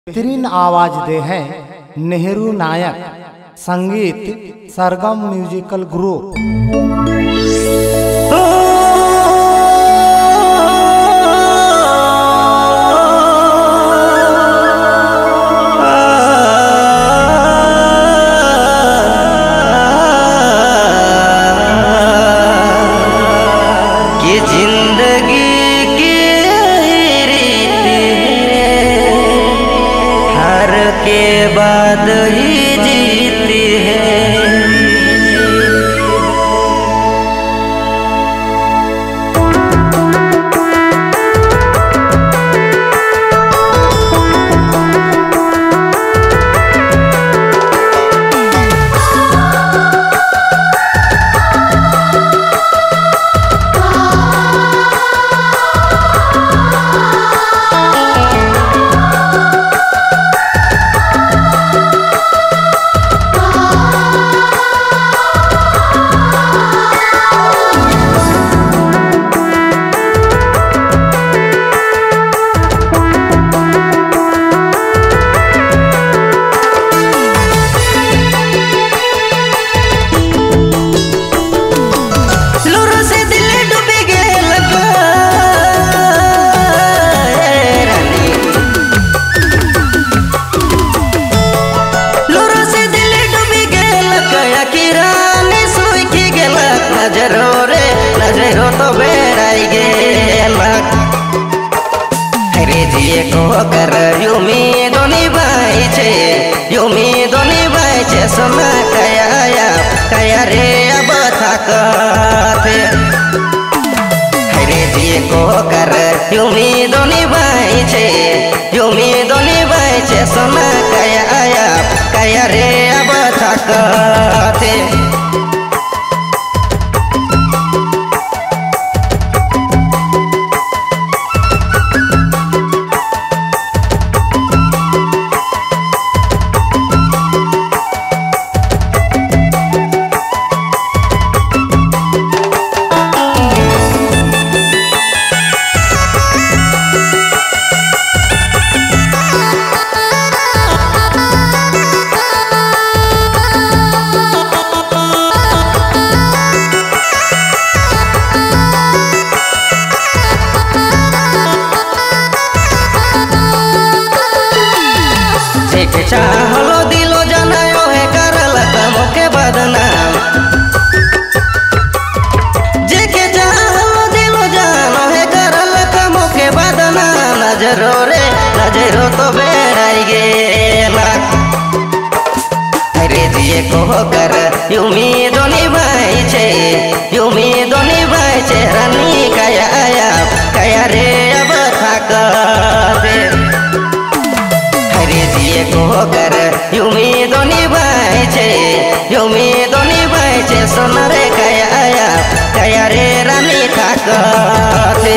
बेहतरीन आवाज दे हैं नेहरू नायक, संगीत सरगम म्यूजिकल ग्रुप। बाद ही जीती है। नजरो तो बेराई गेला हरे जिए को कर युमीदो निभाई छे सोना कया रे अब थकते हरे जिए को कर युमीदो निभाई छे सोना कया रे अब थकते। चाहलो दिलो जनायो है करल कमो के बदनाम जेके चाहलो दिलो जानो है करल कमो के बदनाम। नजरो तो बेराई गेला हरे जिए को कर युमीदो निभाई छे रानी कया रे अब थकते को कर युमीदो निभाई छे सोना रे कया रे रानी थकते।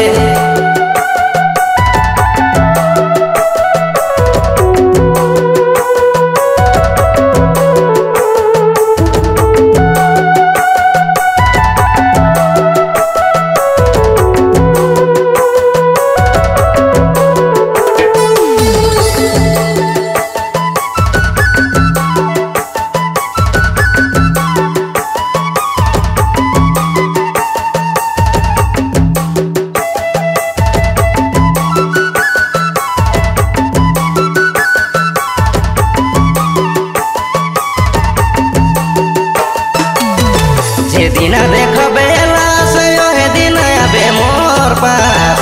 जे दिन देखबे लाश ओहे दिन आबे मोर पास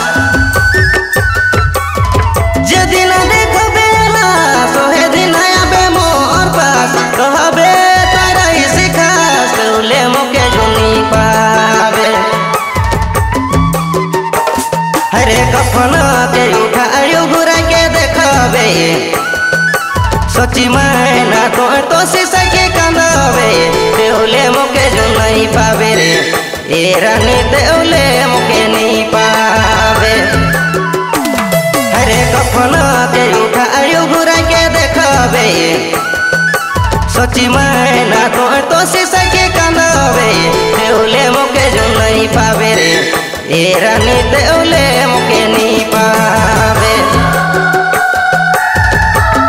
जे दिन देखबे लाश ओहे दिन आबे मोर पास कहबे तोरा ही सिखास तौले मोके जुनी पावे हरे कफन के उठायो घुरा के देखबे सोची मैना तो शीशा के कांदबे देउले मोके जो नहीं पावे रे ए रानी देउले मोके नहीं पावे हरे कफन के उठायो घुरा के देखबे सोची मैना तो शीशा के कांदबे देउले मोके जो नहीं पावे रे ए रानी देउले मोके नहीं पावे।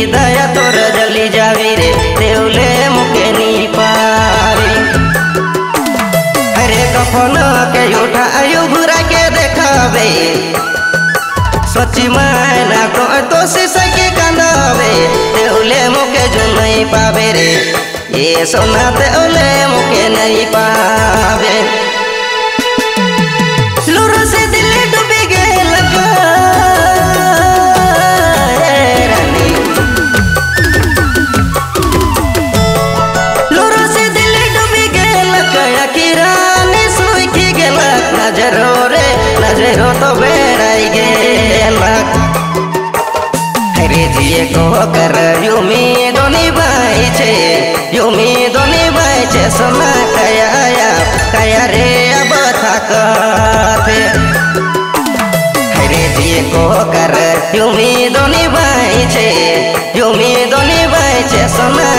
दया तोर जली जावी रे देवले मुके नी पावी हरे कफन के उठा आयु घुरा के देखावे सची मायना तो शीशा के कांदावे देवले मुके जो नहीं पावे रे ये सोना देवले मुके नहीं पावे लूर से दिल डूबी गेल रानी लूर से दिल डूबी गेल किरानी सुई की गेल नजरो तो बेड़ाई गेल हरे जिए को कर यूमी दोनी बाई छे सोना कया रे अब थकते हरे जिए को कर यूमी दोनी बाई छे सोना